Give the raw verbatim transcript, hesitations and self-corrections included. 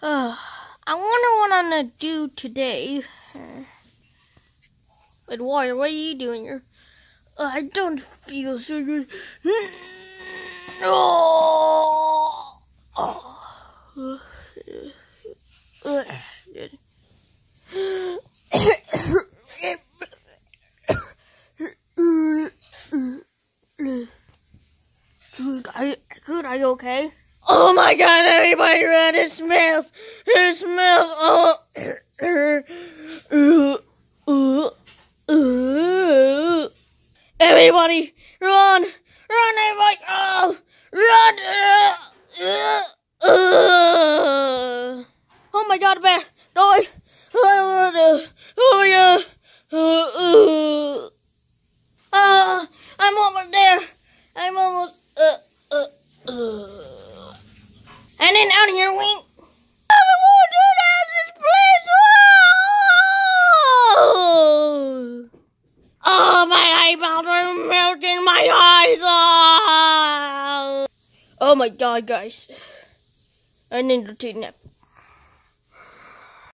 Uh, I wonder what I'm gonna do today. Wait, Wario, what are you doing here? Uh, I don't feel so good. Oh. Oh. Uh, good. Good, I, good, are you okay? Oh my god, everybody run, it smells, it smells, oh. Everybody, run, run, everybody, oh, run. Oh my god, bear, no, oh my god, uh, I'm almost there, I'm almost, uh, uh, uh. And then out here, wink. I won't do that, this place. Oh, oh my eyeballs are melting, my eyes. Oh, oh my god, guys. I need to take a nap.